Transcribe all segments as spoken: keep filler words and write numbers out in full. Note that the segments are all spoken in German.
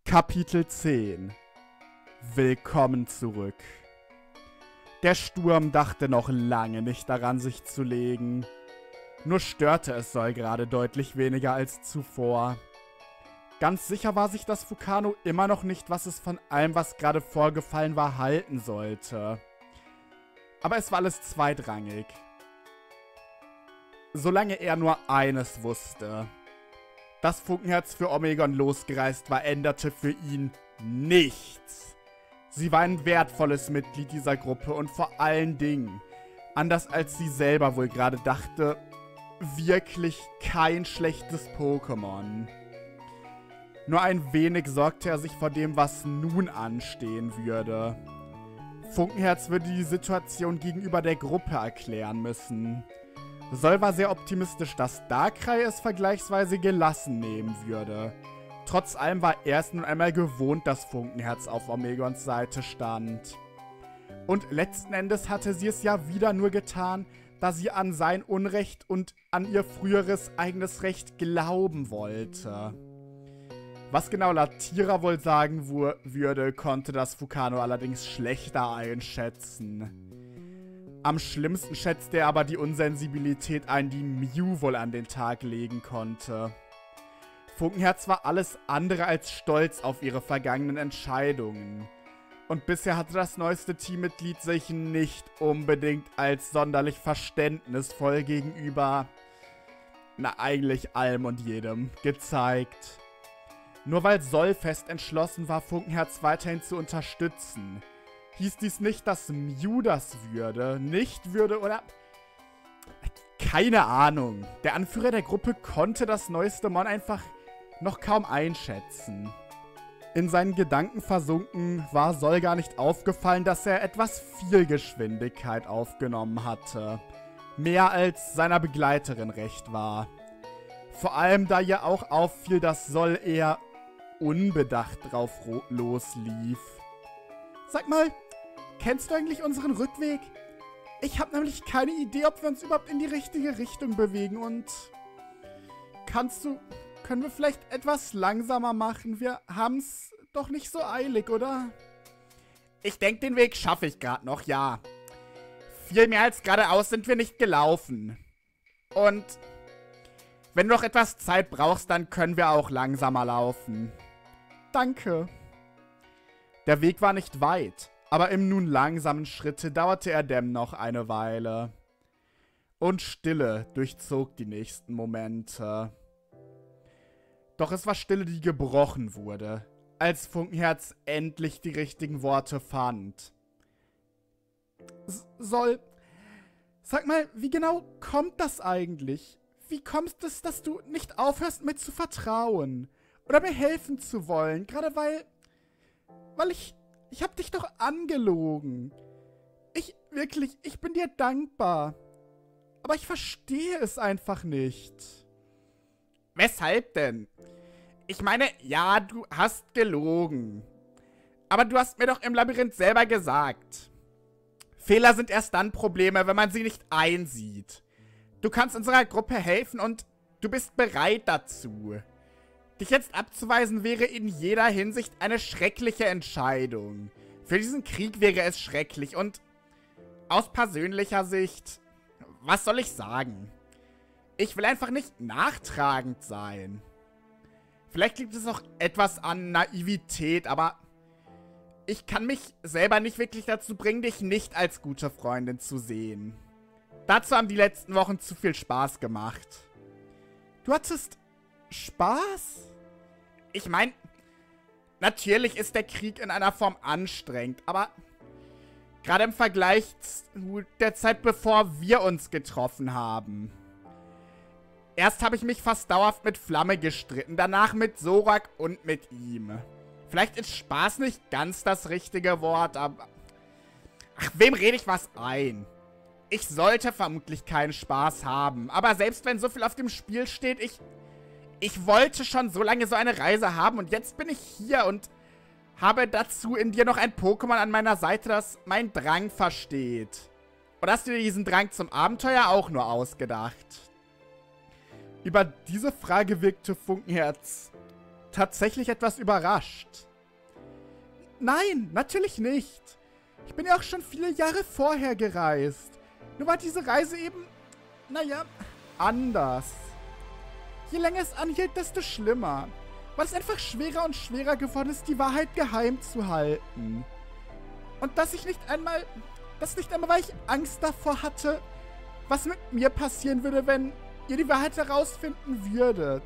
Kapitel zehn. Willkommen zurück. Der Sturm dachte noch lange nicht daran, sich zu legen. Nur störte es Sol gerade deutlich weniger als zuvor. Ganz sicher war sich das Vulcano immer noch nicht, was es von allem, was gerade vorgefallen war, halten sollte. Aber es war alles zweitrangig. Solange er nur eines wusste: Dass Funkenherz für Omegon losgereist war, änderte für ihn nichts. Sie war ein wertvolles Mitglied dieser Gruppe und vor allen Dingen, anders als sie selber wohl gerade dachte, wirklich kein schlechtes Pokémon. Nur ein wenig sorgte er sich vor dem, was nun anstehen würde. Funkenherz würde die Situation gegenüber der Gruppe erklären müssen. Sol war sehr optimistisch, dass Darkrai es vergleichsweise gelassen nehmen würde. Trotz allem war er es nun einmal gewohnt, dass Funkenherz auf Omegons Seite stand. Und letzten Endes hatte sie es ja wieder nur getan, da sie an sein Unrecht und an ihr früheres eigenes Recht glauben wollte. Was genau Latira wohl sagen würde, konnte das Vulcano allerdings schlechter einschätzen. Am schlimmsten schätzte er aber die Unsensibilität ein, die Mew wohl an den Tag legen konnte. Funkenherz war alles andere als stolz auf ihre vergangenen Entscheidungen. Und bisher hatte das neueste Teammitglied sich nicht unbedingt als sonderlich verständnisvoll gegenüber, na eigentlich allem und jedem, gezeigt. Nur weil Sol fest entschlossen war, Funkenherz weiterhin zu unterstützen, hieß dies nicht, dass Mew das würde, nicht würde oder... Keine Ahnung. Der Anführer der Gruppe konnte das neueste Mon einfach noch kaum einschätzen. In seinen Gedanken versunken war Sol gar nicht aufgefallen, dass er etwas viel Geschwindigkeit aufgenommen hatte. Mehr als seiner Begleiterin recht war. Vor allem, da ihr auch auffiel, dass Sol eher unbedacht drauf loslief. Sag mal, kennst du eigentlich unseren Rückweg? Ich habe nämlich keine Idee, ob wir uns überhaupt in die richtige Richtung bewegen und... Kannst du... Können wir vielleicht etwas langsamer machen? Wir haben's doch nicht so eilig, oder? Ich denke, den Weg schaffe ich gerade noch, ja. Viel mehr als geradeaus sind wir nicht gelaufen. Und... Wenn du noch etwas Zeit brauchst, dann können wir auch langsamer laufen. Danke. Der Weg war nicht weit, aber im nun langsamen Schritte dauerte er dennoch eine Weile. Und Stille durchzog die nächsten Momente. Doch es war Stille, die gebrochen wurde, als Funkenherz endlich die richtigen Worte fand. Sol, sag mal, wie genau kommt das eigentlich? Wie kommt es, dass du nicht aufhörst, mir zu vertrauen? Oder mir helfen zu wollen? Gerade weil... Weil ich... Ich hab dich doch angelogen. Ich... Wirklich, ich bin dir dankbar. Aber ich verstehe es einfach nicht. Weshalb denn? Ich meine, ja, du hast gelogen. Aber du hast mir doch im Labyrinth selber gesagt. Fehler sind erst dann Probleme, wenn man sie nicht einsieht. Du kannst unserer Gruppe helfen und du bist bereit dazu. Dich jetzt abzuweisen wäre in jeder Hinsicht eine schreckliche Entscheidung. Für diesen Krieg wäre es schrecklich und aus persönlicher Sicht, was soll ich sagen? Ich will einfach nicht nachtragend sein. Vielleicht liegt es auch etwas an Naivität, aber ich kann mich selber nicht wirklich dazu bringen, dich nicht als gute Freundin zu sehen. Dazu haben die letzten Wochen zu viel Spaß gemacht. Du hattest Spaß? Ich meine, natürlich ist der Krieg in einer Form anstrengend, aber gerade im Vergleich zu der Zeit, bevor wir uns getroffen haben. Erst habe ich mich fast dauerhaft mit Flamme gestritten, danach mit Zorak und mit ihm. Vielleicht ist Spaß nicht ganz das richtige Wort, aber... Ach, wem rede ich was ein? Ich sollte vermutlich keinen Spaß haben, aber selbst wenn so viel auf dem Spiel steht, ich... Ich wollte schon so lange so eine Reise haben und jetzt bin ich hier und habe dazu in dir noch ein Pokémon an meiner Seite, das meinen Drang versteht. Oder hast du dir diesen Drang zum Abenteuer auch nur ausgedacht? Über diese Frage wirkte Funkenherz tatsächlich etwas überrascht. Nein, natürlich nicht. Ich bin ja auch schon viele Jahre vorher gereist. Nur war diese Reise eben, naja, anders. Je länger es anhielt, desto schlimmer. Weil es einfach schwerer und schwerer geworden ist, die Wahrheit geheim zu halten. Und dass ich nicht einmal, das nicht einmal, weil ich Angst davor hatte, was mit mir passieren würde, wenn ihr die Wahrheit herausfinden würdet.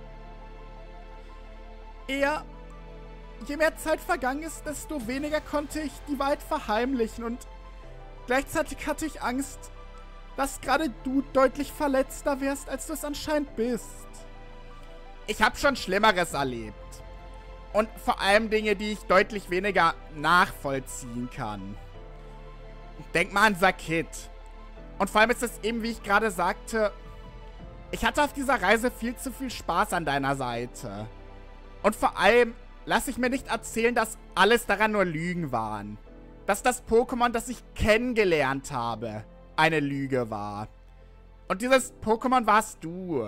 Eher, je mehr Zeit vergangen ist, desto weniger konnte ich die Wahrheit verheimlichen und gleichzeitig hatte ich Angst, dass gerade du deutlich verletzter wärst, als du es anscheinend bist. Ich habe schon Schlimmeres erlebt. Und vor allem Dinge, die ich deutlich weniger nachvollziehen kann. Denk mal an Sakit. Und vor allem ist es eben, wie ich gerade sagte, ich hatte auf dieser Reise viel zu viel Spaß an deiner Seite. Und vor allem lass ich mir nicht erzählen, dass alles daran nur Lügen waren. Dass das Pokémon, das ich kennengelernt habe, eine Lüge war. Und dieses Pokémon warst du.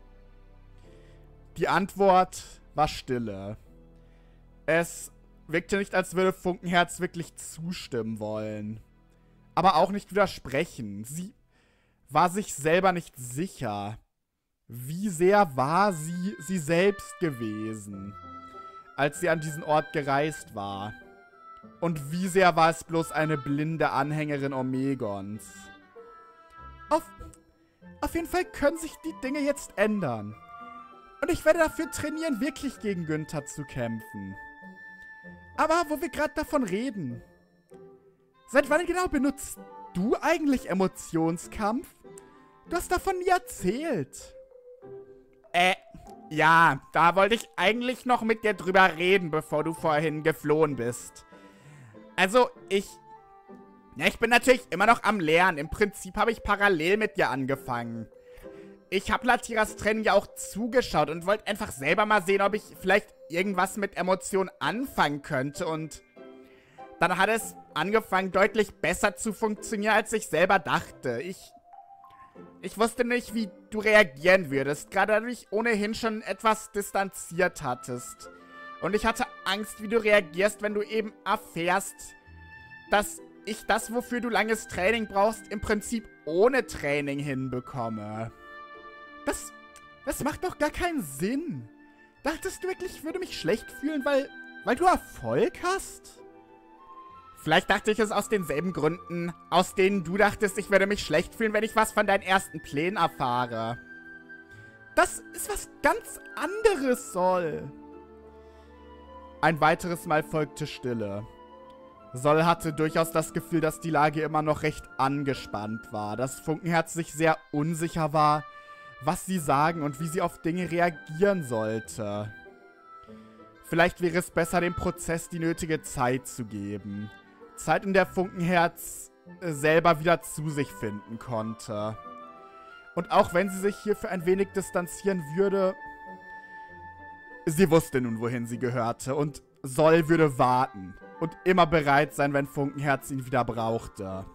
Die Antwort war Stille. Es wirkte nicht, als würde Funkenherz wirklich zustimmen wollen. Aber auch nicht widersprechen. Sie war sich selber nicht sicher. Wie sehr war sie sie selbst gewesen, als sie an diesen Ort gereist war? Und wie sehr war es bloß eine blinde Anhängerin Omegons? Auf, auf jeden Fall können sich die Dinge jetzt ändern. Und ich werde dafür trainieren, wirklich gegen Günther zu kämpfen. Aber wo wir gerade davon reden. Seit wann genau benutzt du eigentlich Emotionskampf? Du hast davon nie erzählt. Äh, ja, da wollte ich eigentlich noch mit dir drüber reden, bevor du vorhin geflohen bist. Also, ich... Ja, ich bin natürlich immer noch am Lernen. Im Prinzip habe ich parallel mit dir angefangen. Ich habe Latiras Training ja auch zugeschaut und wollte einfach selber mal sehen, ob ich vielleicht irgendwas mit Emotionen anfangen könnte. Und dann hat es angefangen, deutlich besser zu funktionieren, als ich selber dachte. Ich, ich wusste nicht, wie du reagieren würdest, gerade da du dich ohnehin schon etwas distanziert hattest. Und ich hatte Angst, wie du reagierst, wenn du eben erfährst, dass ich das, wofür du langes Training brauchst, im Prinzip ohne Training hinbekomme. Das, das macht doch gar keinen Sinn. Dachtest du wirklich, ich würde mich schlecht fühlen, weil, weil du Erfolg hast? Vielleicht dachte ich es aus denselben Gründen, aus denen du dachtest, ich würde mich schlecht fühlen, wenn ich was von deinen ersten Plänen erfahre. Das ist was ganz anderes, Sol. Ein weiteres Mal folgte Stille. Sol hatte durchaus das Gefühl, dass die Lage immer noch recht angespannt war, dass Funkenherz sich sehr unsicher war, was sie sagen und wie sie auf Dinge reagieren sollte. Vielleicht wäre es besser, dem Prozess die nötige Zeit zu geben. Zeit, in der Funkenherz selber wieder zu sich finden konnte. Und auch wenn sie sich hier für ein wenig distanzieren würde, sie wusste nun, wohin sie gehörte und Sol würde warten und immer bereit sein, wenn Funkenherz ihn wieder brauchte.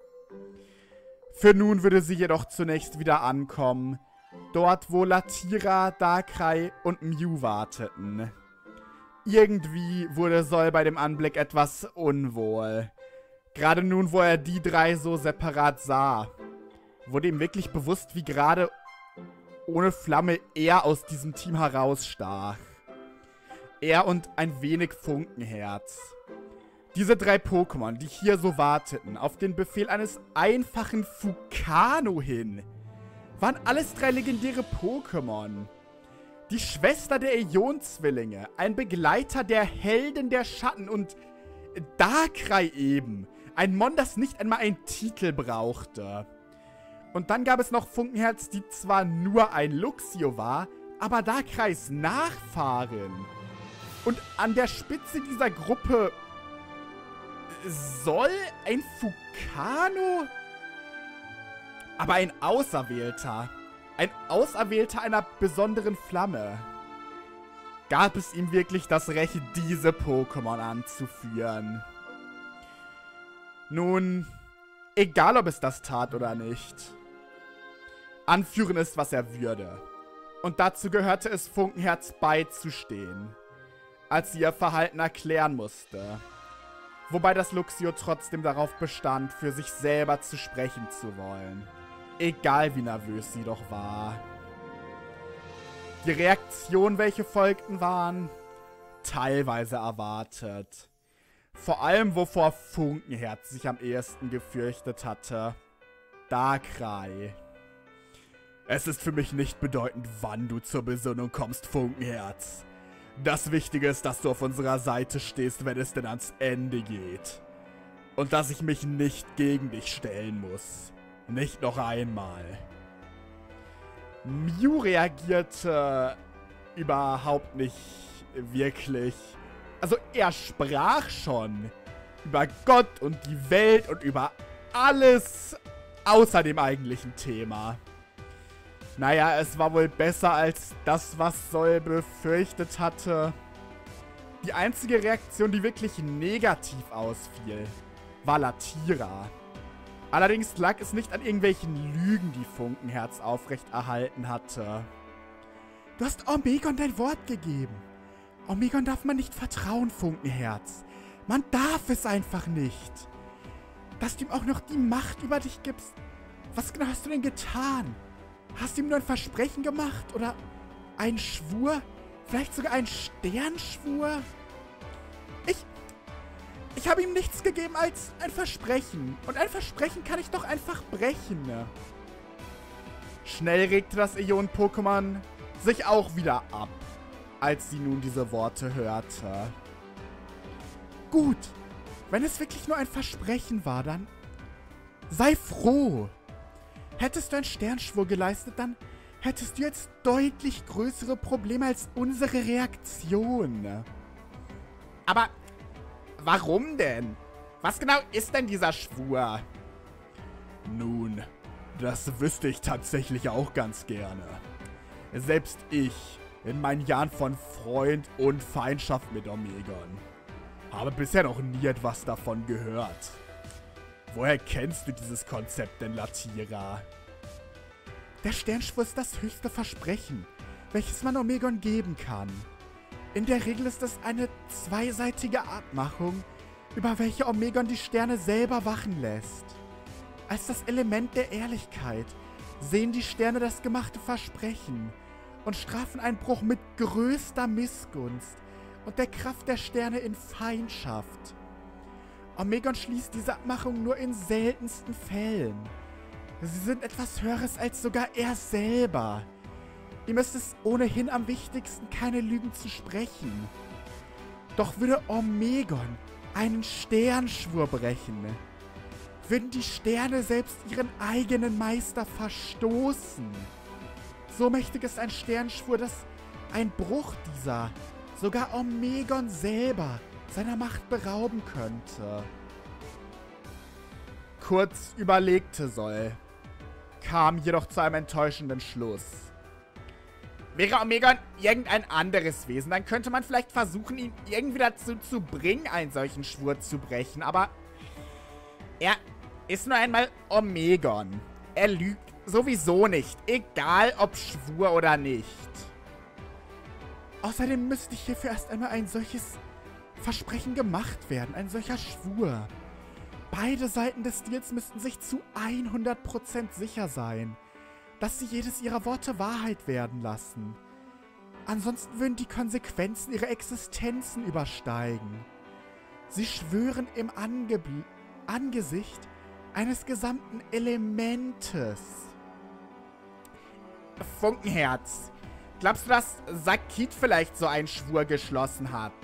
Für nun würde sie jedoch zunächst wieder ankommen, dort wo Latira, Darkrai und Mew warteten. Irgendwie wurde Sol bei dem Anblick etwas unwohl. Gerade nun, wo er die drei so separat sah, wurde ihm wirklich bewusst, wie gerade ohne Flamme er aus diesem Team herausstach. Er und ein wenig Funkenherz. Diese drei Pokémon, die hier so warteten, auf den Befehl eines einfachen Fukano hin, waren alles drei legendäre Pokémon. Die Schwester der Äon-Zwillinge, ein Begleiter der Helden der Schatten und Darkrai eben. Ein Mon, das nicht einmal einen Titel brauchte. Und dann gab es noch Funkenherz, die zwar nur ein Luxio war, aber Darkrais Nachfahren. Und an der Spitze dieser Gruppe soll ein Fukano, aber ein Auserwählter. Ein Auserwählter einer besonderen Flamme. Gab es ihm wirklich das Recht, diese Pokémon anzuführen? Nun, egal ob es das tat oder nicht. Anführen ist, was er würde. Und dazu gehörte es Funkenherz beizustehen, als sie ihr Verhalten erklären musste. Wobei das Luxio trotzdem darauf bestand, für sich selber zu sprechen zu wollen. Egal wie nervös sie doch war. Die Reaktionen, welche folgten, waren teilweise erwartet. Vor allem, wovor Funkenherz sich am ehesten gefürchtet hatte. Darkrai. Es ist für mich nicht bedeutend, wann du zur Besinnung kommst, Funkenherz. Das Wichtige ist, dass du auf unserer Seite stehst, wenn es denn ans Ende geht. Und dass ich mich nicht gegen dich stellen muss. Nicht noch einmal. Mew reagierte überhaupt nicht wirklich. Also er sprach schon über Gott und die Welt und über alles außer dem eigentlichen Thema. Naja, es war wohl besser als das, was Sol befürchtet hatte. Die einzige Reaktion, die wirklich negativ ausfiel, war Latira. Allerdings lag es nicht an irgendwelchen Lügen, die Funkenherz aufrechterhalten hatte. Du hast Omegon dein Wort gegeben. Omegon darf man nicht vertrauen, Funkenherz. Man darf es einfach nicht. Dass du ihm auch noch die Macht über dich gibst. Was genau hast du denn getan? Hast du ihm nur ein Versprechen gemacht? Oder einen Schwur? Vielleicht sogar einen Sternschwur? Ich... Ich habe ihm nichts gegeben als ein Versprechen. Und ein Versprechen kann ich doch einfach brechen. Schnell regte das Äon-Pokémon sich auch wieder ab, als sie nun diese Worte hörte. Gut, wenn es wirklich nur ein Versprechen war, dann sei froh. Hättest du einen Sternschwur geleistet, dann hättest du jetzt deutlich größere Probleme als unsere Reaktion. Aber warum denn? Was genau ist denn dieser Schwur? Nun, das wüsste ich tatsächlich auch ganz gerne. Selbst ich, in meinen Jahren von Freund und Feindschaft mit Omegon, habe bisher noch nie etwas davon gehört. Woher kennst du dieses Konzept denn, Latira? Der Sternschwur ist das höchste Versprechen, welches man Omegon geben kann. In der Regel ist es eine zweiseitige Abmachung, über welche Omegon die Sterne selber wachen lässt. Als das Element der Ehrlichkeit sehen die Sterne das gemachte Versprechen und strafen einen Bruch mit größter Missgunst und der Kraft der Sterne in Feindschaft. Omegon schließt diese Abmachung nur in seltensten Fällen. Sie sind etwas Höheres als sogar er selber. Ihm ist es ohnehin am wichtigsten, keine Lügen zu sprechen. Doch würde Omegon einen Sternschwur brechen, würden die Sterne selbst ihren eigenen Meister verstoßen. So mächtig ist ein Sternschwur, dass ein Bruch dieser sogar Omegon selber seiner Macht berauben könnte. Kurz überlegte Sol, kam jedoch zu einem enttäuschenden Schluss. Wäre Omegon irgendein anderes Wesen, dann könnte man vielleicht versuchen, ihn irgendwie dazu zu bringen, einen solchen Schwur zu brechen. Aber er ist nur einmal Omegon. Er lügt sowieso nicht, egal ob Schwur oder nicht. Außerdem müsste hierfür erst einmal ein solches Versprechen gemacht werden, ein solcher Schwur. Beide Seiten des Deals müssten sich zu hundert Prozent sicher sein, dass sie jedes ihrer Worte Wahrheit werden lassen. Ansonsten würden die Konsequenzen ihre Existenzen übersteigen. Sie schwören im Angebl- Angesicht eines gesamten Elementes. Funkenherz, glaubst du, dass Sakit vielleicht so einen Schwur geschlossen hat?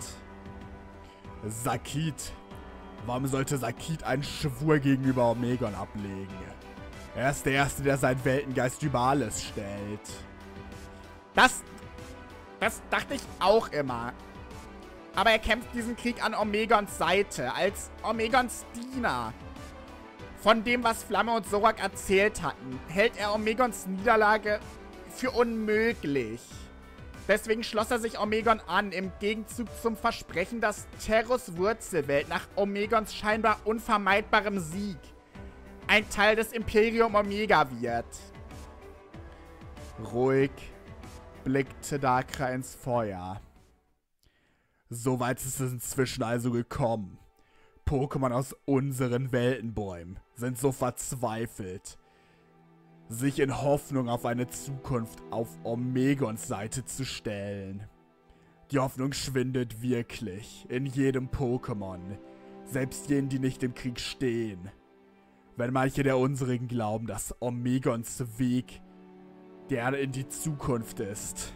Sakit? Warum sollte Sakit einen Schwur gegenüber Omegon ablegen? Er ist der Erste, der seinen Weltengeist über alles stellt. Das, das dachte ich auch immer. Aber er kämpft diesen Krieg an Omegons Seite, als Omegons Diener. Von dem, was Flamme und Zorak erzählt hatten, hält er Omegons Niederlage für unmöglich. Deswegen schloss er sich Omegon an, im Gegenzug zum Versprechen, dass Terros Wurzelwelt nach Omegons scheinbar unvermeidbarem Sieg ein Teil des Imperium Omega wird. Ruhig, blickte Darkrai ins Feuer. So weit ist es inzwischen also gekommen. Pokémon aus unseren Weltenbäumen sind so verzweifelt, sich in Hoffnung auf eine Zukunft auf Omegons Seite zu stellen. Die Hoffnung schwindet wirklich in jedem Pokémon, selbst jenen, die nicht im Krieg stehen. Wenn manche der unsrigen glauben, dass Omegons Weg der in die Zukunft ist.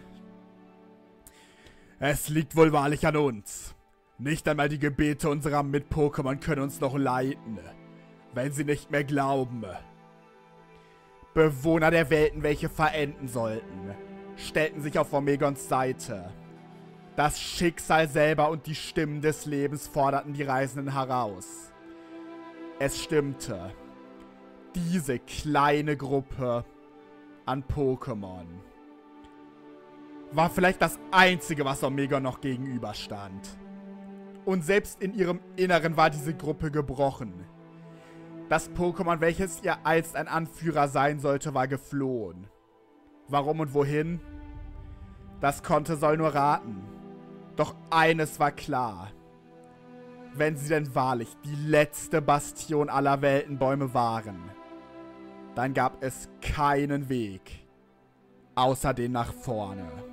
Es liegt wohl wahrlich an uns. Nicht einmal die Gebete unserer Mit-Pokémon können uns noch leiten, wenn sie nicht mehr glauben. Bewohner der Welten, welche verenden sollten, stellten sich auf Omegons Seite. Das Schicksal selber und die Stimmen des Lebens forderten die Reisenden heraus. Es stimmte. Diese kleine Gruppe an Pokémon war vielleicht das Einzige, was Omegon noch gegenüberstand. Und selbst in ihrem Inneren war diese Gruppe gebrochen. Das Pokémon, welches ihr einst ein Anführer sein sollte, war geflohen. Warum und wohin? Das konnte Sol nur raten. Doch eines war klar. Wenn sie denn wahrlich die letzte Bastion aller Weltenbäume waren, dann gab es keinen Weg außer den nach vorne.